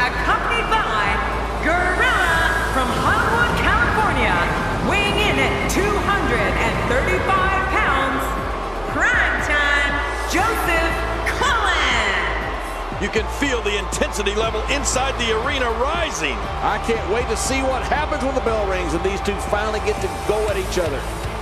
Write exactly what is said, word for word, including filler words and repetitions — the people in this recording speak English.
accompanied by Gorilla from Hollywood, California, weighing in at two hundred thirty-five pounds, Primetime Joseph Collins. You can feel the intensity level inside the arena rising. I can't wait to see what happens when the bell rings and these two finally get to go at each other.